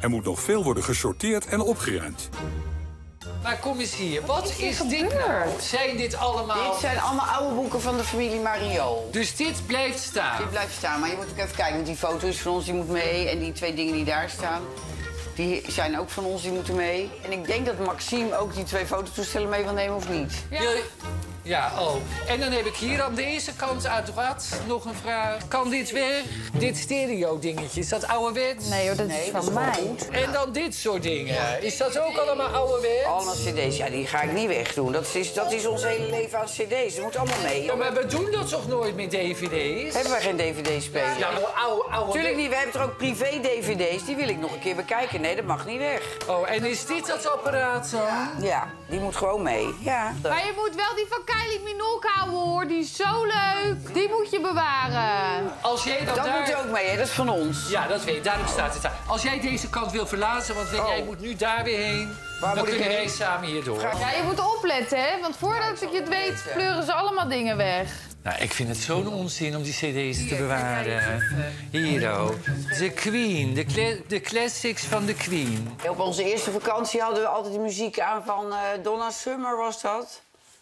Er moet nog veel worden gesorteerd en opgeruimd. Maar kom eens hier, wat is dit nou? Zijn dit allemaal... Dit zijn allemaal oude boeken van de familie Mariool. Dus dit blijft staan? Dit blijft staan, maar je moet ook even kijken, want die foto is van ons, die moet mee. En die 2 dingen die daar staan, die zijn ook van ons, die moeten mee. En ik denk dat Maxime ook die 2 fototoestellen mee wil nemen, of niet? Ja, oh. En dan heb ik hier aan deze kant à droite nog een vraag. Kan dit weg? Dit stereo-dingetje, is dat ouderwets? Nee hoor, dat is van mij. En dan dit soort dingen. Is dat ook allemaal ouderwets? Allemaal cd's, ja, die ga ik niet wegdoen. Dat is ons hele leven aan cd's, dat moet allemaal mee. Ja, maar we doen dat toch nooit met dvd's? Hebben wij geen dvd-speler? Ja, maar oude... Tuurlijk niet, we hebben er ook privé-dvd's, die wil ik nog een keer bekijken. Nee, dat mag niet weg. Oh, en is dit dat apparaat dan? Ja, die moet gewoon mee, ja. Maar je moet wel die van Kylie Minogue houden, hoor. Die is zo leuk. Die moet je bewaren. Als jij dan Dat daar... moet ook mee, hè? Dat is van ons. Ja, dat weet ik. Daarom staat het daar. Als jij deze kant wil verlaten, want jij moet nu daar weer heen... Waar dan moet ik kunnen heen? wij samen hier door. Ja, je moet opletten, hè. Want voordat ik het weet, pleuren ze allemaal dingen weg. Nou, ik vind het zo'n onzin om die cd's te bewaren. Hier, oh. De Queen, de classics van de Queen. Op onze eerste vakantie hadden we altijd de muziek aan van Donna Summer, was dat?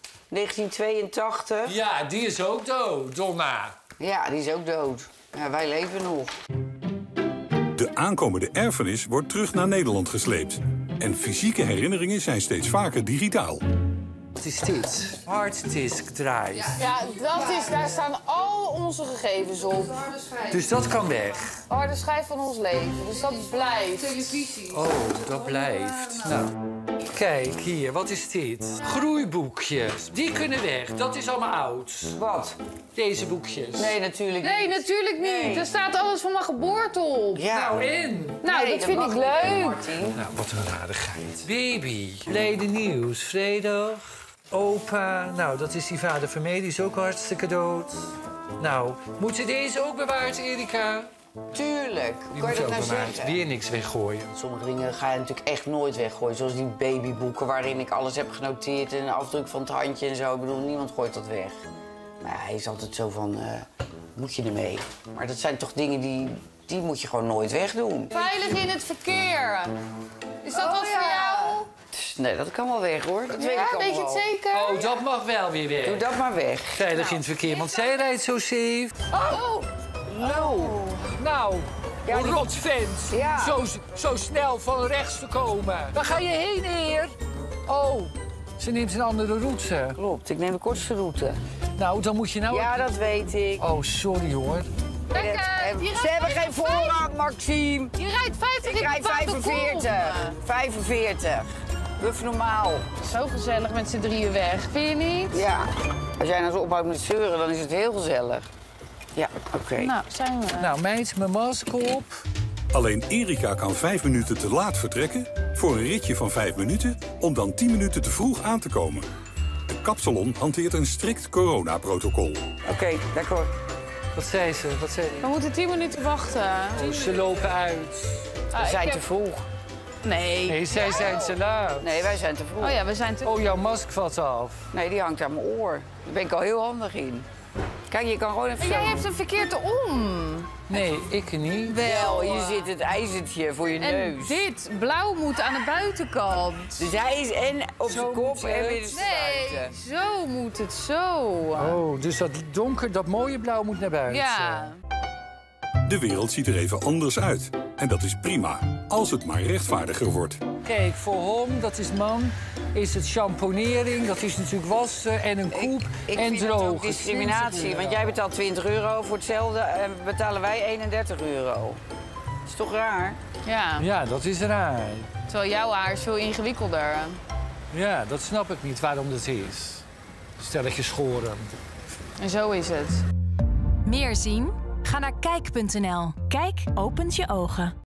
1982. Ja, die is ook dood, Donna. Ja, die is ook dood. Ja, wij leven nog. De aankomende erfenis wordt terug naar Nederland gesleept. En fysieke herinneringen zijn steeds vaker digitaal. Wat is dit? Harddisk drive. Ja, daar staan al onze gegevens op. Dus dat kan weg. Harde schijf van ons leven, dus dat blijft. Oh, dat blijft. Nou, kijk hier, wat is dit? Groeiboekjes. Die kunnen weg. Dat is allemaal oud. Wat? Deze boekjes. Nee, natuurlijk niet. Nee, natuurlijk niet. Nee. Er staat alles van mijn geboorte op. Ja. Nou, in. Nou, Nee, dat vind mag ik niet, leuk. Martien. Nou, wat een rarigheid. Baby, Leide Nieuws, vrijdag. Opa, nou, dat is die vader van mij, die is ook hartstikke dood. Nou, moet ze deze ook bewaard, Erika? Tuurlijk. Die Kan moet je ook dat nou bewaard. zeggen? Weer niks weggooien. Sommige dingen ga je natuurlijk echt nooit weggooien. Zoals die babyboeken waarin ik alles heb genoteerd en een afdruk van het handje en zo. Ik bedoel, niemand gooit dat weg. Maar ja, hij is altijd zo van, moet je ermee? Maar dat zijn toch dingen die moet je gewoon nooit wegdoen. Veilig in het verkeer. Is dat wat voor jou? Nee, dat kan wel weg, hoor. Dat weet ik Ja, allemaal weet je het wel. zeker? Oh, dat mag wel weer weg. Doe dat maar weg. Veilig in het verkeer, want zij rijdt zo safe. Oh, No. Nou, Ja, een die- rotvent. Ja. Zo snel van rechts te komen. Waar ga je heen, heer? Oh, ze neemt een andere route. Klopt, ik neem de kortste route. Nou, dan moet je nou... Ja, dat weet ik. Oh, sorry, hoor. Ze hebben geen voorrang, Maxime. Je rijdt 50 Ik rijd 45. 45. Doe normaal. Zo gezellig met z'n drieën weg, vind je niet? Ja. Als jij nou zo ophoudt met zeuren, dan is het heel gezellig. Ja, oké. Nou, zijn we. Nou, meid, mijn masker op. Alleen Erika kan 5 minuten te laat vertrekken voor een ritje van 5 minuten om dan 10 minuten te vroeg aan te komen. De kapsalon hanteert een strikt coronaprotocol. Oké, lekker. Wat zei ze? We moeten 10 minuten wachten. Ze lopen uit. We zijn te vroeg. Nee. Nee, zij zijn te laat. Nee, wij zijn te vroeg. Oh ja, we zijn te... Oh, jouw masker valt af. Nee, die hangt aan mijn oor. Daar ben ik al heel handig in. Kijk, je kan gewoon even Jij zo... hebt hem verkeerd om. Nee, ik niet. Wel, hier zit het ijzertje voor je En neus. dit blauw moet aan de buitenkant. Dus hij is en op zijn Zo kop moet en het. weer de Nee, buiten. zo moet het, zo. Oh, dus dat donker, dat mooie blauw moet naar buiten. Ja. De wereld ziet er even anders uit. En dat is prima, als het maar rechtvaardiger wordt. Kijk, voor hem, dat is man, is het champonering, dat is natuurlijk wassen en een koep Ik en vind het drogen. ook discriminatie, want jij betaalt 20 euro voor hetzelfde en betalen wij 31 euro. Dat is toch raar? Ja, Ja, dat is raar. terwijl jouw haar is veel ingewikkelder. Ja, dat snap ik niet waarom dat is. Stelletje schoren. En zo is het. Meer zien? Ga naar kijk.nl. Kijk opent je ogen.